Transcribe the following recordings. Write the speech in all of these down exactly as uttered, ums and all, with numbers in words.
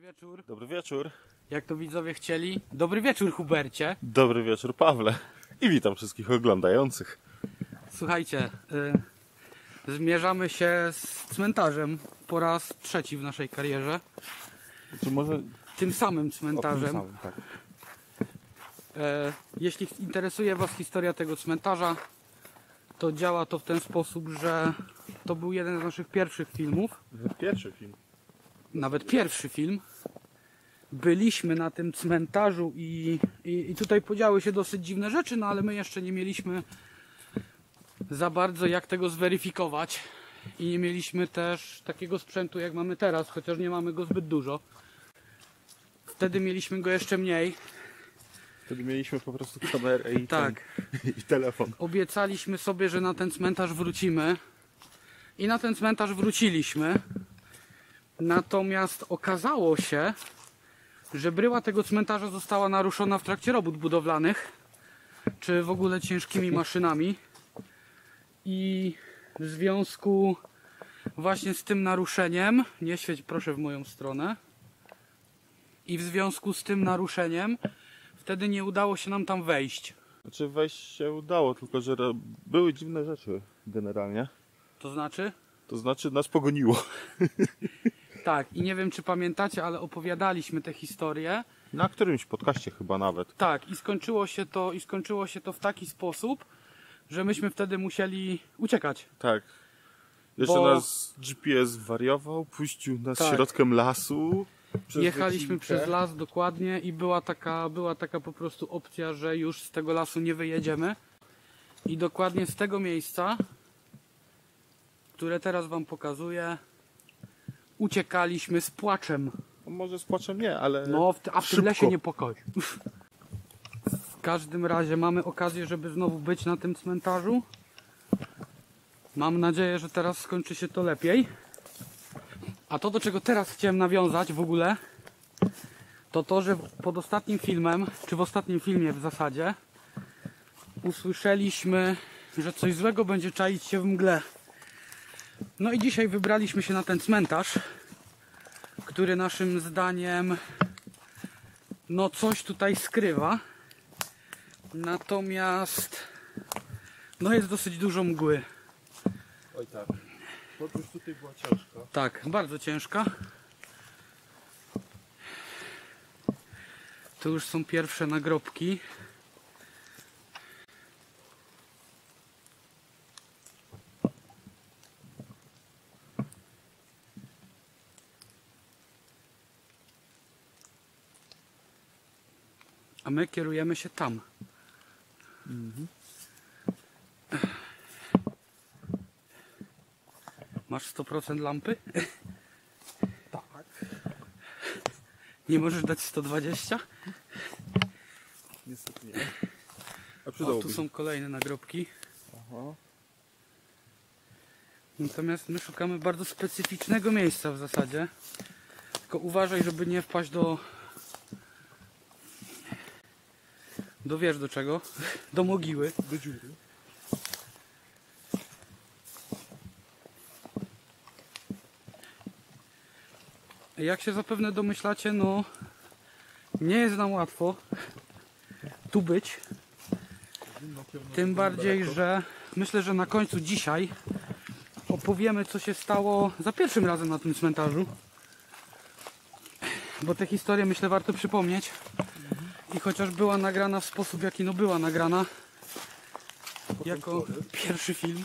wieczór. Dobry wieczór. Jak to widzowie chcieli. Dobry wieczór, Hubercie. Dobry wieczór, Pawle. I witam wszystkich oglądających. Słuchajcie, y, zmierzamy się z cmentarzem po raz trzeci w naszej karierze. Czy może... Tym samym cmentarzem. O, tym samym, tak. E, jeśli interesuje Was historia tego cmentarza, to działa to w ten sposób, że to był jeden z naszych pierwszych filmów. Pierwszy film. Nawet pierwszy film. Byliśmy na tym cmentarzu i, i, i tutaj podziały się dosyć dziwne rzeczy, no ale my jeszcze nie mieliśmy za bardzo jak tego zweryfikować i nie mieliśmy też takiego sprzętu jak mamy teraz, chociaż nie mamy go zbyt dużo. Wtedy mieliśmy go jeszcze mniej. Wtedy mieliśmy po prostu kamerę i, Tak. ten, i telefon. Obiecaliśmy sobie, że na ten cmentarz wrócimy i na ten cmentarz wróciliśmy. Natomiast okazało się, że bryła tego cmentarza została naruszona w trakcie robót budowlanych, czy w ogóle ciężkimi maszynami. I w związku właśnie z tym naruszeniem, nie świeć proszę w moją stronę, i w związku z tym naruszeniem wtedy nie udało się nam tam wejść. Znaczy wejść się udało, tylko że były dziwne rzeczy generalnie. To znaczy? To znaczy nas pogoniło. Tak, i nie wiem czy pamiętacie, ale opowiadaliśmy tę historię. Na którymś podcaście chyba nawet. Tak, i skończyło się to, i skończyło się to w taki sposób, że myśmy wtedy musieli uciekać. Tak. Jeszcze Bo... nas G P S wariował, puścił nas Tak. środkiem lasu. Jechaliśmy wycinkę. przez las dokładnie i była taka, była taka po prostu opcja, że już z tego lasu nie wyjedziemy. I dokładnie z tego miejsca, które teraz Wam pokazuję, uciekaliśmy z płaczem. No może z płaczem nie, ale No, w, a w tym szybko. lesie nie pokoju. W każdym razie mamy okazję, żeby znowu być na tym cmentarzu. Mam nadzieję, że teraz skończy się to lepiej. A to, do czego teraz chciałem nawiązać w ogóle, to to, że pod ostatnim filmem, czy w ostatnim filmie w zasadzie, usłyszeliśmy, że coś złego będzie czaić się w mgle. No i dzisiaj wybraliśmy się na ten cmentarz, który naszym zdaniem no coś tutaj skrywa. Natomiast no jest dosyć dużo mgły. Oj tak. Podróż tutaj była ciężka. Tak, bardzo ciężka. Tu już są pierwsze nagrobki. A my kierujemy się tam. Mhm. Masz sto procent lampy? Tak. Nie możesz dać sto dwadzieścia? Niestety nie. A O, przydałoby tu się. są kolejne nagrobki. Aha. Natomiast my szukamy bardzo specyficznego miejsca w zasadzie. Tylko uważaj, żeby nie wpaść do... Do wiesz do czego? Do mogiły. Do dziury. Jak się zapewne domyślacie, no... Nie jest nam łatwo tu być. Tym bardziej, że myślę, że na końcu dzisiaj opowiemy, co się stało za pierwszym razem na tym cmentarzu. Bo tę historię, myślę, warto przypomnieć. I chociaż była nagrana w sposób, w jaki no była nagrana, jako pierwszy film,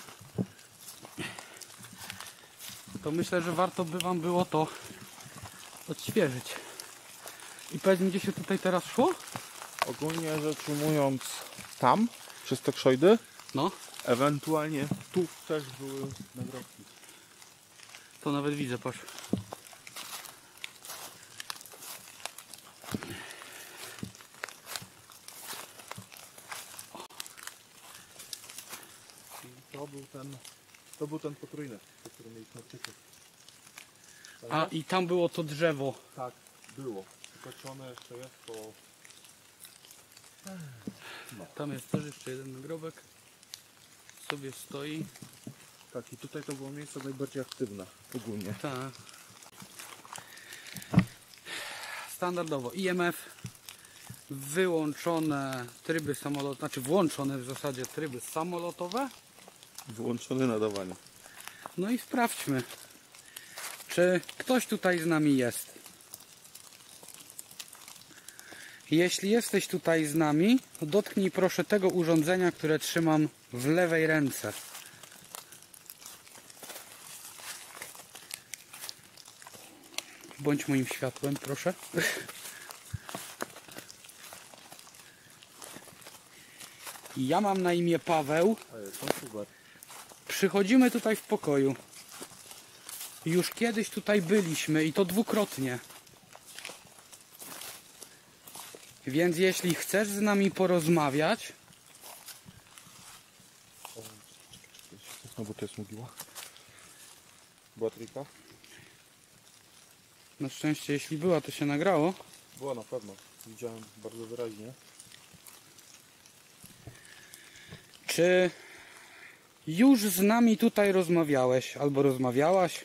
to myślę, że warto by Wam było to odświeżyć. I powiedz mi, gdzie się tutaj teraz szło? Ogólnie rzecz ujmując tam, przez te krzojdy, No, ewentualnie tu też były nagrobki. to nawet widzę, patrz. I to był ten, to był ten potrójny, o którym mieliśmy wcześniej. A i tam było to drzewo. Tak, było. Tylko czy one jeszcze jest, to... Tam jest też jeszcze jeden nagrobek. Sobie stoi. Tak, i tutaj to było miejsce najbardziej aktywne ogólnie. Tak. standardowo I M F, wyłączone tryby samolotowe, znaczy włączone w zasadzie tryby samolotowe. Wyłączone nadawanie. No i sprawdźmy, czy ktoś tutaj z nami jest. Jeśli jesteś tutaj z nami, to dotknij proszę tego urządzenia, które trzymam w lewej ręce. Bądź moim światłem, proszę. Ja mam na imię Paweł. Przychodzimy tutaj w pokoju. Już kiedyś tutaj byliśmy i to dwukrotnie. Więc jeśli chcesz z nami porozmawiać... No bo to jest mogiła. Była trójka? Na szczęście, jeśli była, to się nagrało. Była na pewno. Widziałem bardzo wyraźnie. Czy już z nami tutaj rozmawiałeś albo rozmawiałaś?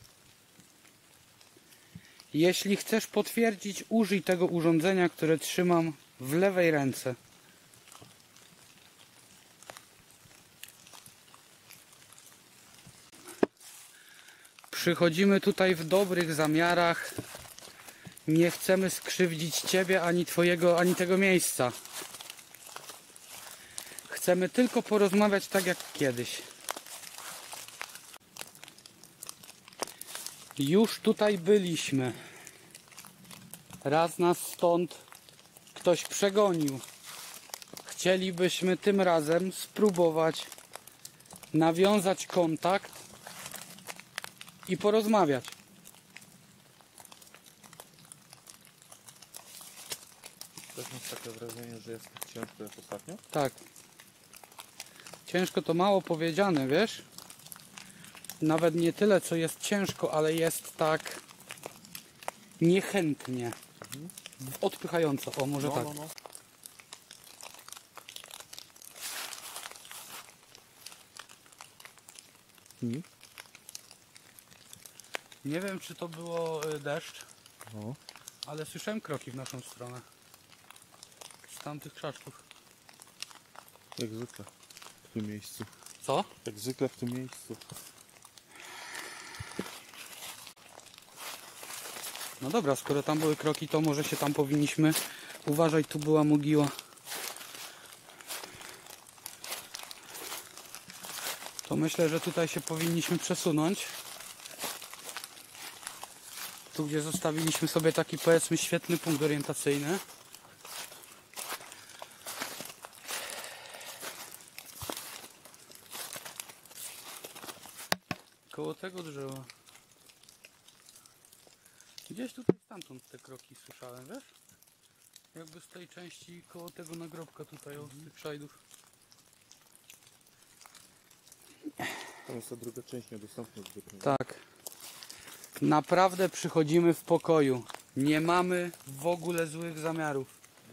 Jeśli chcesz potwierdzić, użyj tego urządzenia, które trzymam w lewej ręce. Przychodzimy tutaj w dobrych zamiarach. Nie chcemy skrzywdzić Ciebie, ani Twojego, ani tego miejsca. Chcemy tylko porozmawiać tak jak kiedyś. Już tutaj byliśmy. Raz nas stąd ktoś przegonił. Chcielibyśmy tym razem spróbować nawiązać kontakt i porozmawiać. Też masz takie wrażenie, że jest tak ciężko jak ostatnio? Tak. Ciężko to mało powiedziane, wiesz? Nawet nie tyle, co jest ciężko, ale jest tak niechętnie. Mhm. Odpychająco. O, może no, tak. No, no. Mhm. Nie wiem, czy to było y, deszcz, No. ale słyszałem kroki w naszą stronę. Z tamtych krzaczków. Jak zwykle w tym miejscu. Co? Jak zwykle w tym miejscu. No dobra, skoro tam były kroki, to może się tam powinniśmy... Uważaj, tu była mogiła. To myślę, że tutaj się powinniśmy przesunąć. Tu, gdzie zostawiliśmy sobie taki, powiedzmy, świetny punkt orientacyjny. Koło tego drzewa. Gdzieś tutaj stamtąd te kroki słyszałem, wiesz? Jakby z tej części koło tego nagrobka tutaj, od tych szajdów. Tam jest ta druga część niedostępna zwykle. Tak. Naprawdę przychodzimy w pokoju. Nie mamy w ogóle złych zamiarów.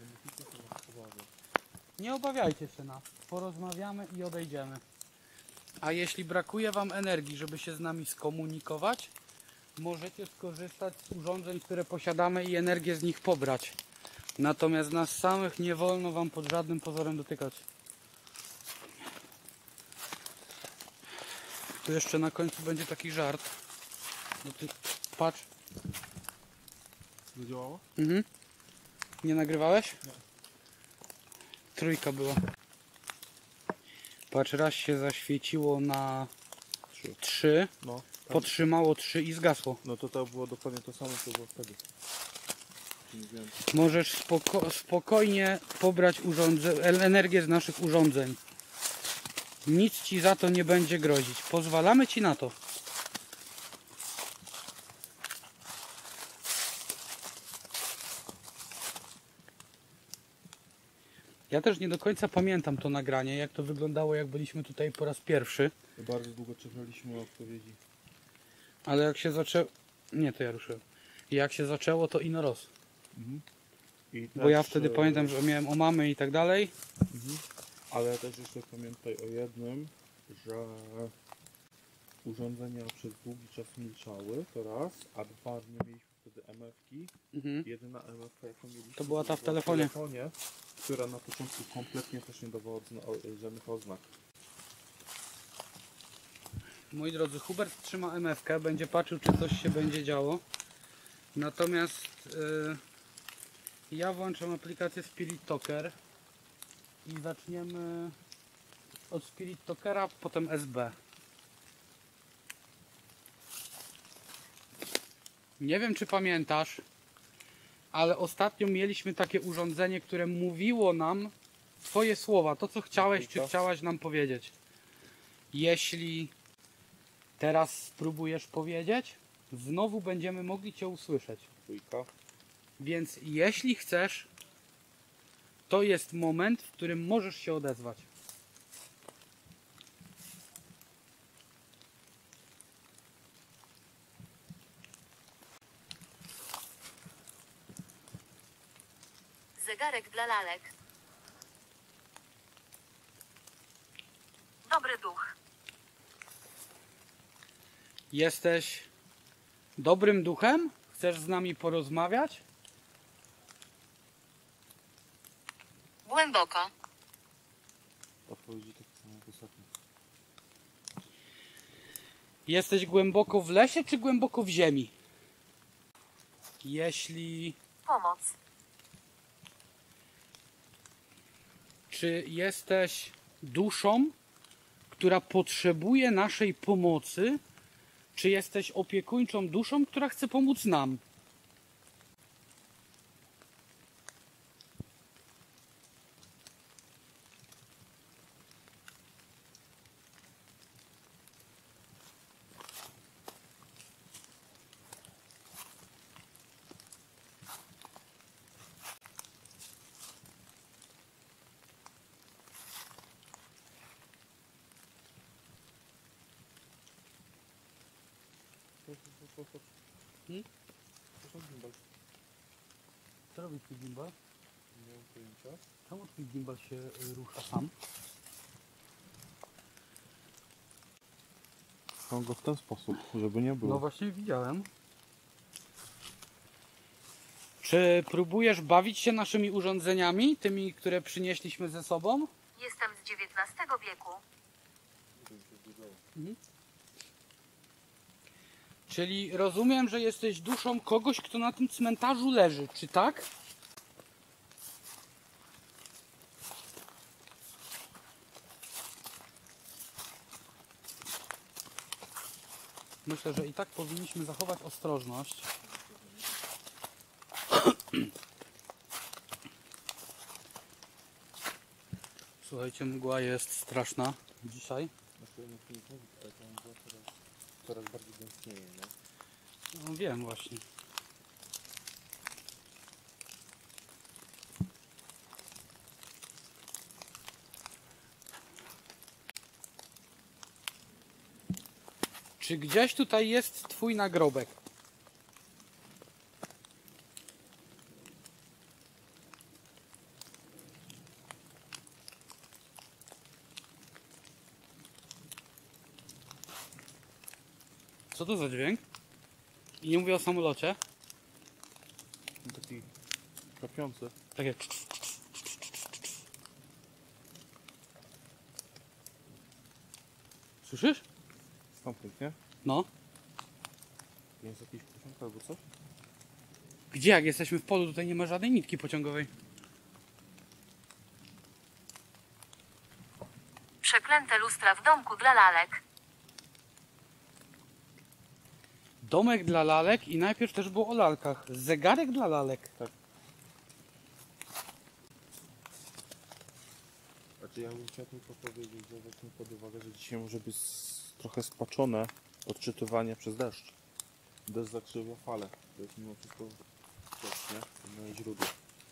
Nie obawiajcie się nas. Porozmawiamy i odejdziemy. A jeśli brakuje Wam energii, żeby się z nami skomunikować, możecie skorzystać z urządzeń, które posiadamy i energię z nich pobrać. Natomiast nas samych nie wolno Wam pod żadnym pozorem dotykać. Tu jeszcze na końcu będzie taki żart. No ty, patrz. Zadziałało? Mhm. Nie nagrywałeś? Nie. Trójka była. Patrz, raz się zaświeciło na Trzy. trzy, No. Tam. potrzymało trzy i zgasło. No to to było dokładnie to samo, co było wtedy. Nie wiem. Możesz spoko spokojnie pobrać urządze energię z naszych urządzeń. Nic Ci za to nie będzie grozić. Pozwalamy Ci na to. Ja też nie do końca pamiętam to nagranie, jak to wyglądało, jak byliśmy tutaj po raz pierwszy. Bardzo długo czekaliśmy na odpowiedzi. Ale jak się zaczęło... Nie, to ja ruszyłem. Jak się zaczęło, to ino roz. Mhm. I Bo ja też, wtedy e, pamiętam, że miałem omamy i tak dalej. Mhm. Ale też jeszcze pamiętaj o jednym, że urządzenia przez długi czas milczały, to raz, a dwa, nie mieliśmy wtedy wtedy em efki. Mhm. Jedyna em efka jaką mieliśmy To była ta w była telefonie. telefonie, która na początku kompletnie też nie dawała odzna- o- żadnych oznak. Moi drodzy, Hubert trzyma em efkę, będzie patrzył, czy coś się będzie działo. Natomiast yy, ja włączam aplikację Spirit Talker i zaczniemy od Spirit Talkera, potem es be. Nie wiem, czy pamiętasz, ale ostatnio mieliśmy takie urządzenie, które mówiło nam twoje słowa, to co chciałeś, czy chciałaś nam powiedzieć. Jeśli teraz spróbujesz powiedzieć, znowu będziemy mogli cię usłyszeć. Dwójka. Więc jeśli chcesz, to jest moment, w którym możesz się odezwać. Zegarek dla lalek. Dobry duch. Jesteś dobrym duchem? Chcesz z nami porozmawiać? Głęboko. Odpowiedzi tak samo jak ostatnio. Jesteś głęboko w lesie, czy głęboko w ziemi? Jeśli... Pomoc. Czy jesteś duszą, która potrzebuje naszej pomocy, czy jesteś opiekuńczą duszą, która chce pomóc nam? Hmm? Co robi twój gimbal? Nie mam pojęcia. Czemu twój gimbal się y, rusza sam? Mam go w ten sposób, żeby nie było. No właśnie widziałem. Czy próbujesz bawić się naszymi urządzeniami, tymi, które przynieśliśmy ze sobą? Jestem z dziewiętnastego wieku. Mhm. Czyli rozumiem, że jesteś duszą kogoś, kto na tym cmentarzu leży, czy tak? Myślę, że i tak powinniśmy zachować ostrożność. Słuchajcie, mgła jest straszna dzisiaj. Znaczy, nie chcę nic mówić, ale ta mgła coraz, coraz bardziej gęstnieje, nie? No wiem właśnie. Czy gdzieś tutaj jest twój nagrobek? Co to za dźwięk? I nie mówię o samolocie. Taki kapiący. Tak jak... Słyszysz? Stamtąd, nie? No. Jest jakiś pociąg albo coś? Gdzie jak jesteśmy w polu, tutaj nie ma żadnej nitki pociągowej. Przeklęte lustra w domku dla lalek. Domek dla lalek i najpierw też było o lalkach. Zegarek dla lalek. Tak. Znaczy ja bym chciał tylko powiedzieć, że weźmy pod uwagę, że dzisiaj może być s- trochę spaczone odczytywanie przez deszcz. Deszcz zakrzywia falę. To jest mimo wszystko deszcz, nie? Moje źródło.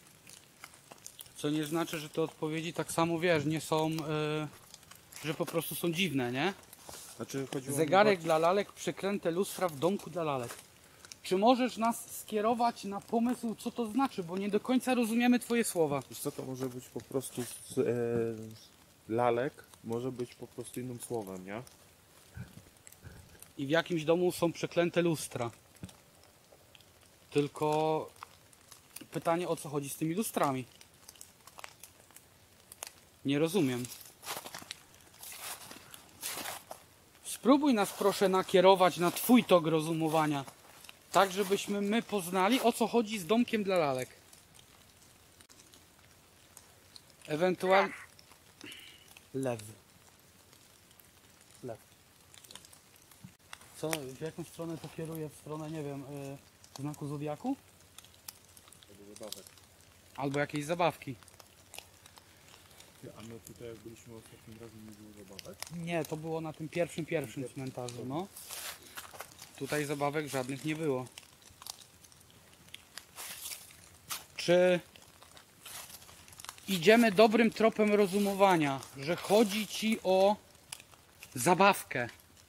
Co nie znaczy, że te odpowiedzi tak samo, wiesz, nie są, yy, że po prostu są dziwne, nie? Znaczy chodziło mi Zegarek bardziej- dla lalek, przeklęte lustra w domku dla lalek. Czy możesz nas skierować na pomysł, co to znaczy? Bo nie do końca rozumiemy twoje słowa. Wiesz co, to może być po prostu z, e, lalek, może być po prostu innym słowem, nie? I w jakimś domu są przeklęte lustra. Tylko pytanie, o co chodzi z tymi lustrami. Nie rozumiem. Spróbuj nas proszę nakierować na twój tok rozumowania. Tak, żebyśmy my poznali, o co chodzi z domkiem dla lalek. Ewentualnie... Lew. Lew. Co, w jaką stronę to kieruje? W stronę, nie wiem, yy, znaku zodiaku? Albo zabawek. Albo jakiejś zabawki. A my tutaj jak byliśmy ostatnim razem, nie było zabawek? Nie, to było na tym pierwszym, pierwszym cmentarzu, no. Tutaj zabawek żadnych nie było. Czy idziemy dobrym tropem rozumowania, że chodzi ci o zabawkę?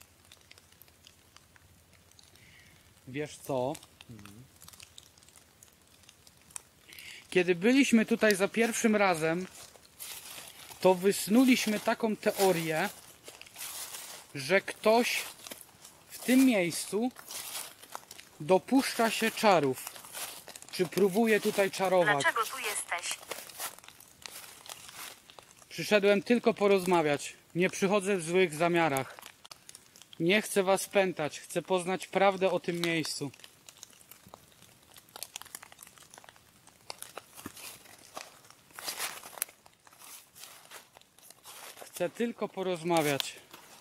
Wiesz co? Kiedy byliśmy tutaj za pierwszym razem, to wysnuliśmy taką teorię, że ktoś w tym miejscu dopuszcza się czarów. Czy próbuje tutaj czarować? Dlaczego tu jesteś? Przyszedłem tylko porozmawiać. Nie przychodzę w złych zamiarach. Nie chcę was pętać. Chcę poznać prawdę o tym miejscu. Chcę tylko porozmawiać.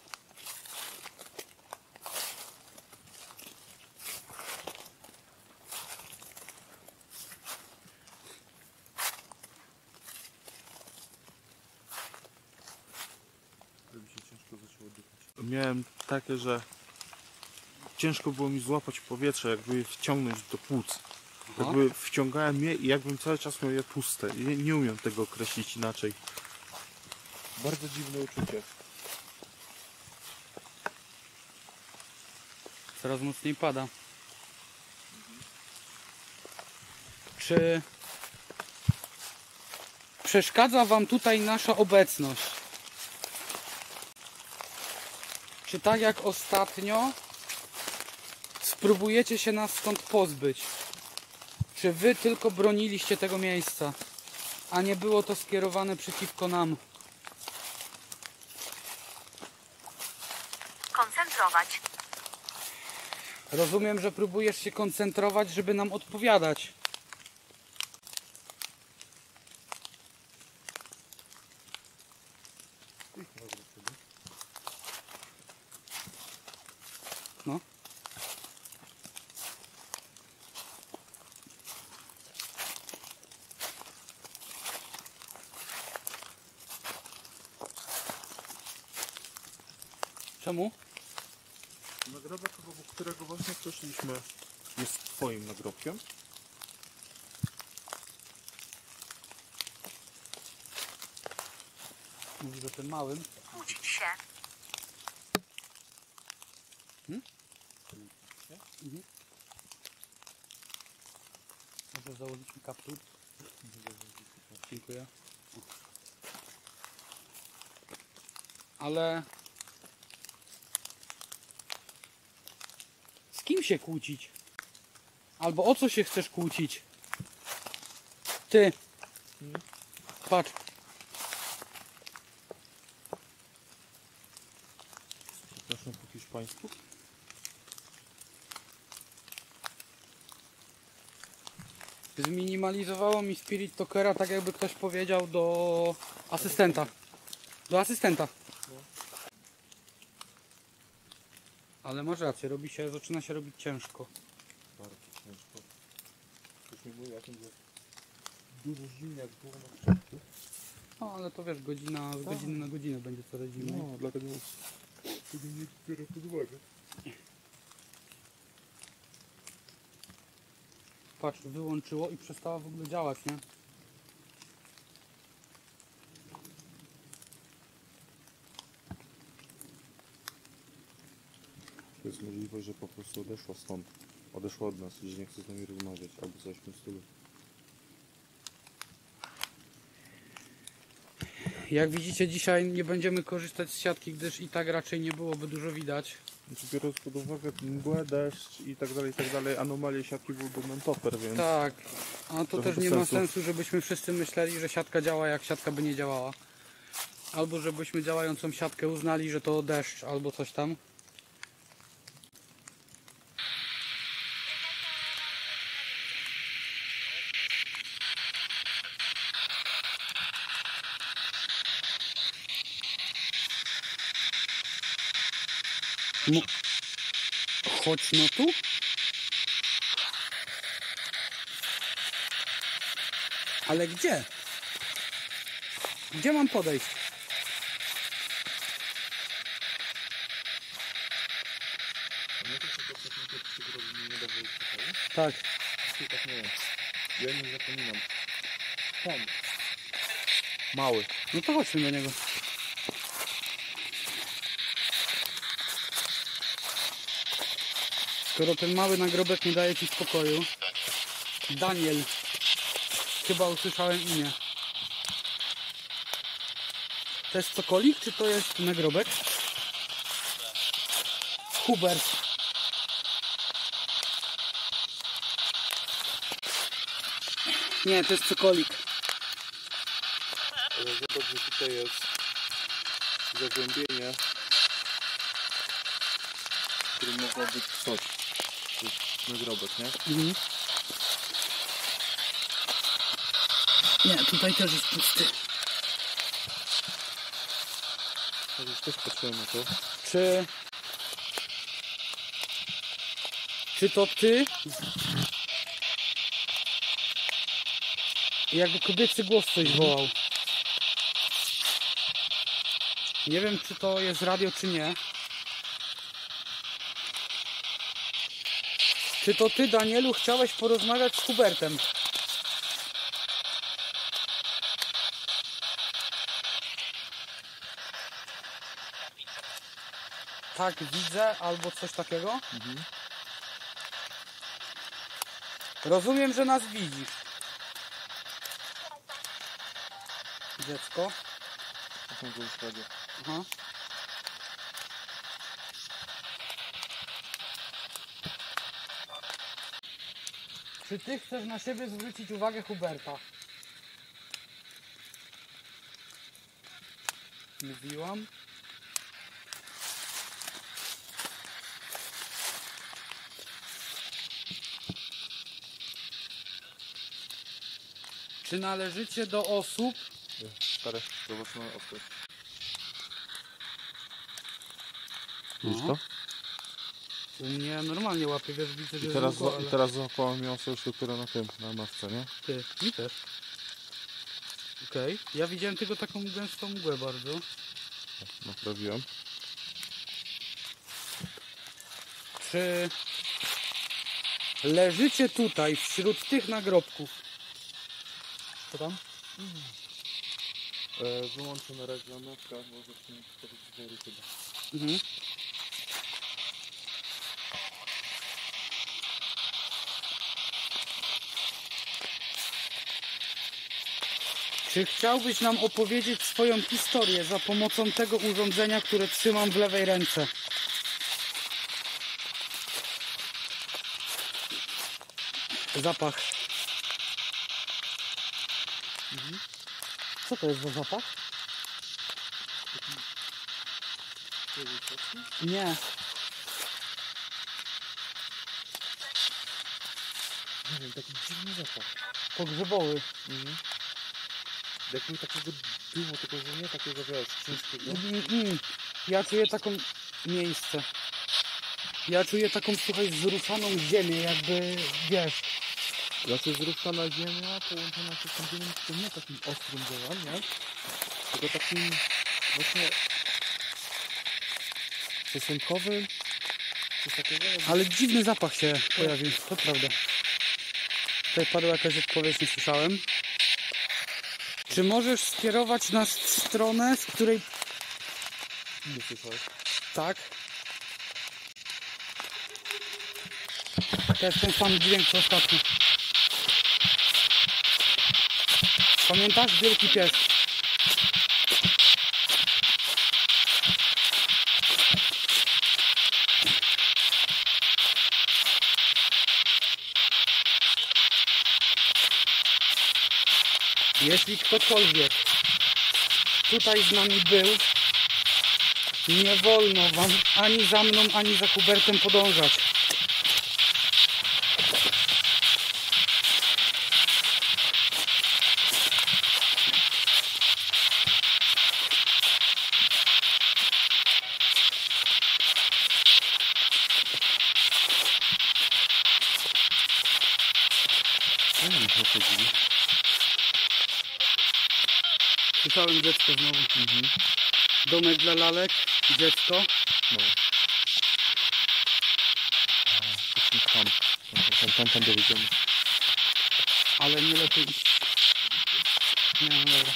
Żeby się ciężko zaczęło oddychać. Miałem takie, że ciężko było mi złapać powietrze, jakby je wciągnąć do płuc. Jakby wciągałem je i jakbym cały czas miał je puste. Nie, nie umiem tego określić inaczej. Bardzo dziwne uczucie. Coraz mocniej pada. Czy przeszkadza wam tutaj nasza obecność? Czy tak jak ostatnio spróbujecie się nas stąd pozbyć? Czy wy tylko broniliście tego miejsca, a nie było to skierowane przeciwko nam? Koncentrować. Rozumiem, że próbujesz się koncentrować, żeby nam odpowiadać. No. Czemu? Nagrobek, obok którego właśnie przeszliśmy, jest twoim nagrobkiem. Mówisz o tym małym. Kłócić się. Hmm? Mhm. Może założyć mi kaptur? Dziękuję. Ale z kim się kłócić? Albo o co się chcesz kłócić? Ty. Patrz. Przepraszam po hiszpańsku. Zminimalizowało mi Spirit Talkera, tak jakby ktoś powiedział do asystenta. Do asystenta. Ale masz rację, robi się, zaczyna się robić ciężko. Bardzo ciężko. Ktoś mi mówi o tym, że dużo zimno jak było na początku. No ale to wiesz, godzina z godziny na godzinę będzie coraz zimniej. No, dlatego tego nie biorę pod uwagę. Patrz, wyłączyło i przestała w ogóle działać, nie? To jest możliwość, że po prostu odeszła stąd. Odeszła od nas i że nie chce z nami rozmawiać albo coś w tym stylu. Jak widzicie, dzisiaj nie będziemy korzystać z siatki, gdyż i tak raczej nie byłoby dużo widać. Znaczy, biorąc pod uwagę mgłę, deszcz i tak dalej, i tak dalej, anomalie siatki byłby non-topper, więc... Tak, a to Trochę też bez nie ma sensu. sensu, żebyśmy wszyscy myśleli, że siatka działa, jak siatka by nie działała. Albo żebyśmy działającą siatkę uznali, że to deszcz albo coś tam. No, chodź no tu. Ale gdzie? Gdzie mam podejść? Tak. Tak nie jest. Ja nie zapominam. Tam. Mały. No to chodźmy do niego. Skoro ten mały nagrobek nie daje ci spokoju. Daniel. Chyba usłyszałem imię. To jest cokolik, czy to jest nagrobek? Hubert. Nie, to jest cokolik. Ale zobacz, że tutaj jest zagłębienie, w którym mogło być coś. To jest nagrobek, nie? Mhm. Nie, tutaj też jest pusty. Ja już też patrzyłem na to. Czy... Czy to ty? Jakby kobiecy głos coś wołał. Nie wiem, czy to jest radio, czy nie. Czy to ty, Danielu, chciałeś porozmawiać z Hubertem? Tak, widzę, albo coś takiego. Mhm. Rozumiem, że nas widzisz. Dziecko. To są go już radio. Aha. Czy ty chcesz na siebie zwrócić uwagę Huberta? Mówiłam. Czy należycie do osób? Stary, zobaczymy osób. No. Widzisz to? U mnie normalnie łapie, wiesz, widzę, że I teraz, długo, za, ale... i teraz załapałem mięso już dopiero na tym, na masce, nie? Ty, mi też. Okej, okay. Ja widziałem tylko taką gęstą mgłę bardzo. Naprawiłem. Czy leżycie tutaj wśród tych nagrobków? Co tam? E, wyłączę na regionówkę, bo zaczynam wchodzić w wory chyba. Mhm. Czy chciałbyś nam opowiedzieć swoją historię za pomocą tego urządzenia, które trzymam w lewej ręce? Zapach. Mhm. Co to jest za zapach? Nie. Nie wiem, taki dziwny zapach. Pogrzebowy. Mhm. Jakby takiego dymu, tylko że nie takiego, wiesz, ciężkiego. Mm, mm. Ja czuję taką miejsce. Ja czuję taką, słuchaj, zruszaną ziemię, jakby, wiesz. Znaczy zruszana ziemia połączona się z tym dymem, to nie takim ostrym działam, nie? Tylko takim właśnie stosunkowym, coś takiego. Jakby... Ale dziwny zapach się pojawił, to prawda. Tutaj padła jakaś odpowiedź, nie słyszałem. Czy możesz skierować nas w stronę, z której... Nie słyszałeś? Tak. To jest ten sam dźwięk co ostatnio. Pamiętasz? Wielki pies. Jeśli ktokolwiek tutaj z nami był, nie wolno wam ani za mną, ani za Hubertem podążać. Słyszałem dziecko znowu. Mhm. Domek dla lalek, dziecko. No. A, tam, tam, tam, tam, tam dowiedziemy. Ale nie lepiej iść. Nie, no dobra.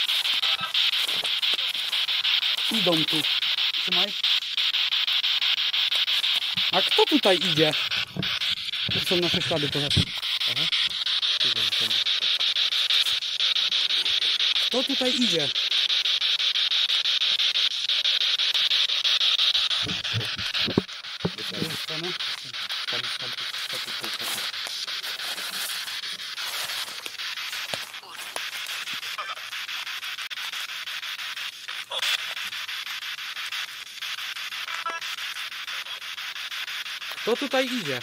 Idą tu. Trzymaj. A kto tutaj idzie? To są nasze ślady poza tym. Aha. Idziemy tam. Kto tutaj idzie? Z tej strony. Tam, tam, tam, tam, tam. Kto tutaj idzie?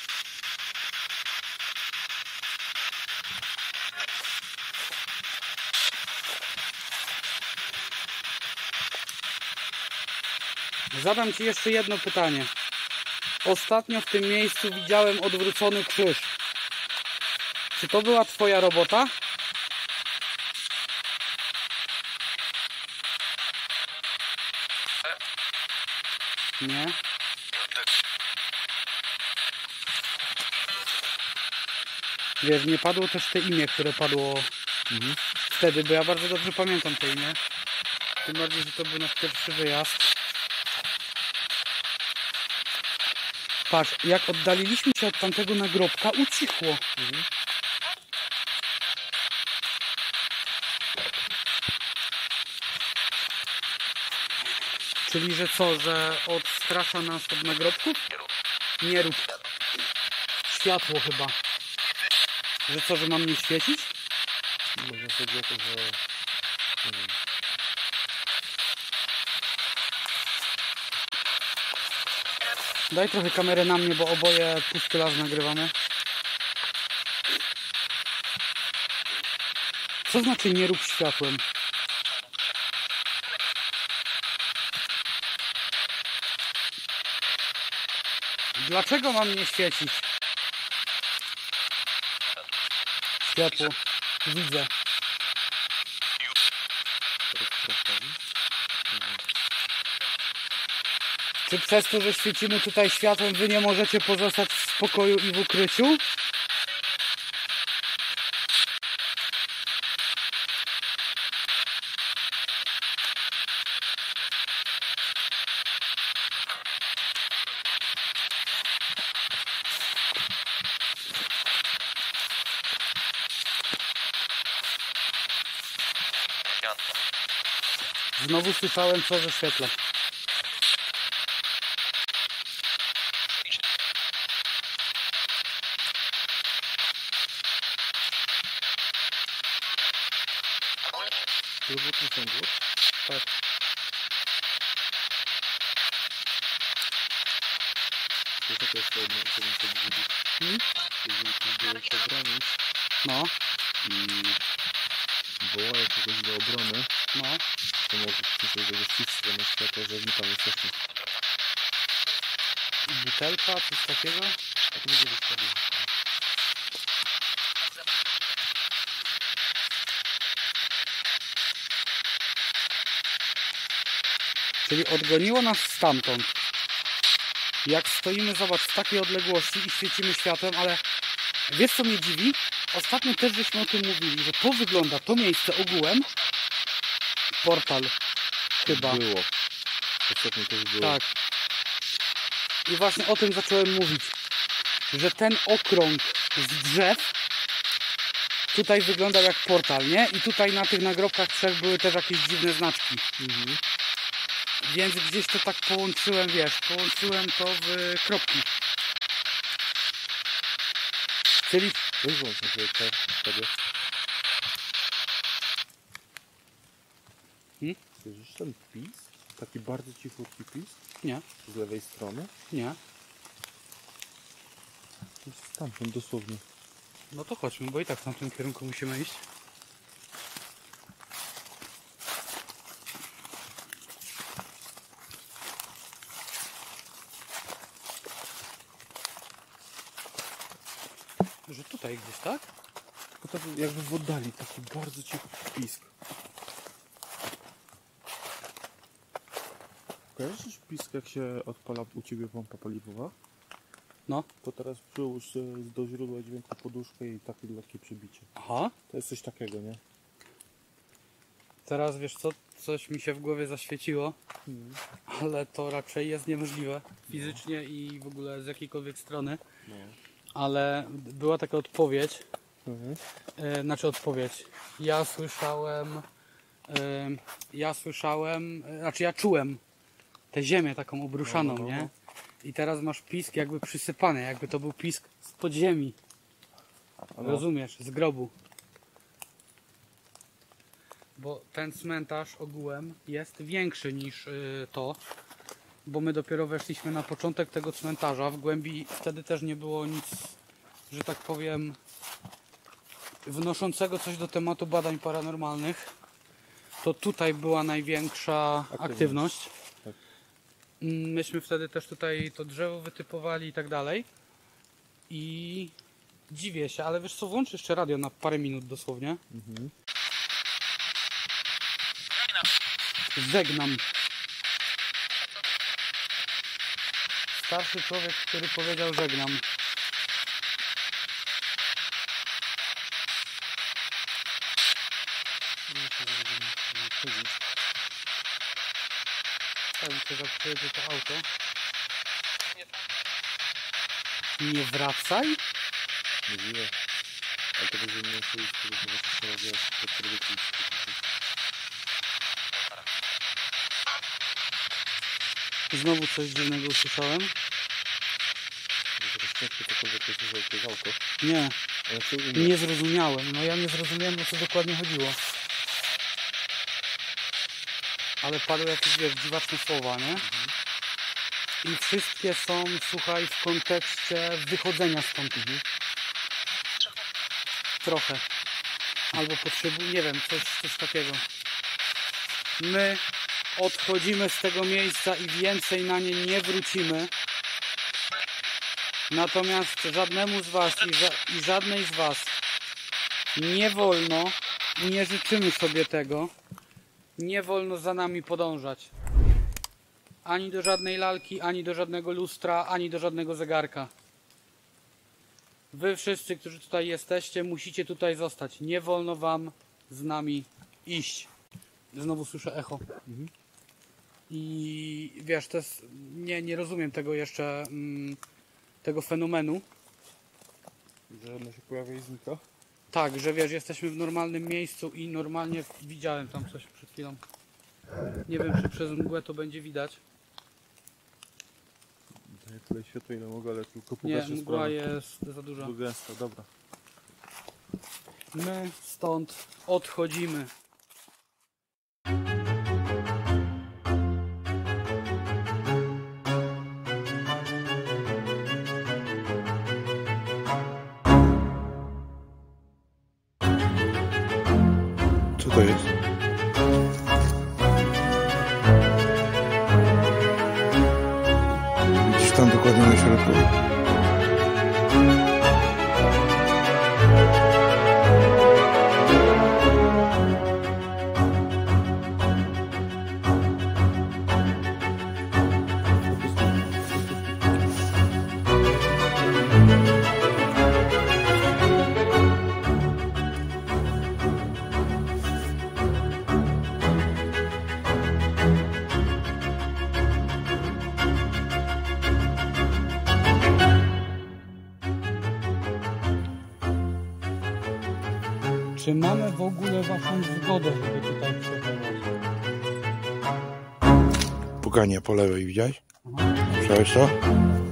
Zadam ci jeszcze jedno pytanie. Ostatnio w tym miejscu widziałem odwrócony krzyż. Czy to była twoja robota? Nie. Wiesz, nie padło też te imię, które padło mhm. wtedy, bo ja bardzo dobrze pamiętam to imię. Tym bardziej, że to był nasz pierwszy wyjazd. Patrz, jak oddaliliśmy się od tamtego nagrobka, ucichło. Mhm. Czyli, że co, że odstrasza nas od nagrobków? Nie rób. Światło chyba. Że co, że mam nie świecić? Może chodzi o to, że... Nie wiem. Daj trochę kamerę na mnie, bo oboje pusty las nagrywamy. Co znaczy nie rób światłem? Dlaczego mam nie świecić? Światło. Widzę. Czy przez to, że świecimy tutaj światłem, wy nie możecie pozostać w spokoju i w ukryciu? Znowu słyszałem, co wyświetla. Pierwotny ciągłot? Tak. To taka jest to jedno, co bym sobie widzieć. Hmm? Jeżeli próbujesz obronić No, i wołają kogoś do obrony, no. to możesz przyjść do justicji, na światło, że my tam jesteśmy. Butelka, coś takiego? Tak może być sobie. Czyli odgoniło nas stamtąd. Jak stoimy, zobacz, w takiej odległości i świecimy światłem, ale wiesz, co mnie dziwi? Ostatnio też żeśmy o tym mówili, że to wygląda, to miejsce ogółem, portal chyba. Było. Ostatnio też było. Tak. I właśnie o tym zacząłem mówić, że ten okrąg z drzew tutaj wyglądał jak portal, nie? I tutaj na tych nagrobkach trzech były też jakieś dziwne znaczki. Mhm. Więc gdzieś to tak połączyłem, wiesz, połączyłem to w kropki. Czyli... Wyłącz na sobie sobie. Słyszysz ten pisk? Taki bardzo cichutki pisk Nie, z lewej strony. nie. To jest stamtąd dosłownie. No to chodźmy, bo i tak w tamtym kierunku musimy iść. Że tutaj gdzieś, tak? Tylko tak jakby w oddali taki bardzo cichutki pisk. Kojarzysz pisk, jak się odpala u Ciebie pompa paliwowa? No. To teraz przyłóż do źródła dźwięku poduszkę i takie lekkie przybicie. Aha. To jest coś takiego, nie? Teraz wiesz co, coś mi się w głowie zaświeciło, Mhm. ale to raczej jest niemożliwe fizycznie i w ogóle z jakiejkolwiek strony. No. Ale była taka odpowiedź, Mhm. e, znaczy odpowiedź. Ja słyszałem, e, ja słyszałem, e, znaczy ja czułem tę ziemię taką obruszaną, No, no, no. nie? I teraz masz pisk jakby przysypany, jakby to był pisk z podziemi. No. Rozumiesz? Z grobu. Bo ten cmentarz ogółem jest większy niż y, to, bo my dopiero weszliśmy na początek tego cmentarza. W głębi wtedy też nie było nic, że tak powiem, wnoszącego coś do tematu badań paranormalnych. To tutaj była największa Aktywność. aktywność. Tak. Mm, Myśmy wtedy też tutaj to drzewo wytypowali i tak dalej. I dziwię się, ale wiesz co, włącz jeszcze radio na parę minut dosłownie. Mhm. Żegnam. Starszy człowiek, który powiedział żegnam. Tak mi się zaprzejedzie to auto. Nie wracaj? Możliwe. Ale to będzie mnie się spróbować jeszcze raz jak podprowadzić. Znowu coś dziwnego usłyszałem? Teraz ciężko cokolwiek to jest, to jest auto. Nie, Ale co inne? nie zrozumiałem. No ja nie zrozumiałem, o co dokładnie chodziło. Ale padły jakieś, wiesz, dziwaczne słowa, nie? I wszystkie są, słuchaj, w kontekście wychodzenia stąd. Mhm. Trochę. Albo potrzebuję, nie wiem, coś, coś takiego. My odchodzimy z tego miejsca i więcej na nie nie wrócimy. Natomiast żadnemu z Was i, ża i żadnej z Was nie wolno, nie życzymy sobie tego, nie wolno za nami podążać. Ani do żadnej lalki, ani do żadnego lustra, ani do żadnego zegarka. Wy wszyscy, którzy tutaj jesteście, musicie tutaj zostać. Nie wolno Wam z nami iść. Znowu słyszę echo. Mhm. I wiesz, to jest, nie, nie rozumiem tego jeszcze, mm, tego fenomenu. Że ona się pojawia i znika? Tak, że wiesz, jesteśmy w normalnym miejscu i normalnie widziałem tam coś przed chwilą. Nie wiem, czy przez mgłę to będzie widać. Daję tyle światła ile mogę, ale tylko Nie, pogaszę mgła sprawę. jest za duża. Za gęsta, dobra. My stąd odchodzimy. Co to jest? Gdzieś tam dokładnie na środku. Czy mamy w ogóle Waszą zgodę, żeby tutaj przebywać? Pukanie po lewej, widziałeś? Aha. Słyszałeś to?